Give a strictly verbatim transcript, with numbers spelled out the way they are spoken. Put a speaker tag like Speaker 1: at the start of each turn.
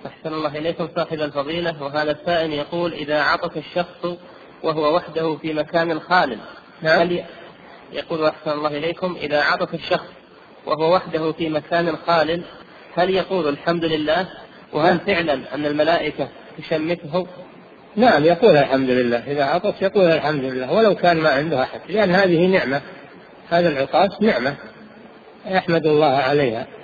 Speaker 1: أحسن الله إليكم صاحب الفضيلة. وهذا السائل يقول: إذا عطس الشخص وهو وحده في مكان خال،
Speaker 2: نعم.
Speaker 1: هل ي... يقول: أحسن الله إليكم، إذا عطس الشخص وهو وحده في مكان خال، هل يقول الحمد لله؟ وهل فعلا أن الملائكة تشمته؟
Speaker 2: نعم، يقول الحمد لله. إذا عطس يقول الحمد لله ولو كان ما عنده أحد، لأن هذه نعمة، هذا العطاس نعمة يحمد الله عليها.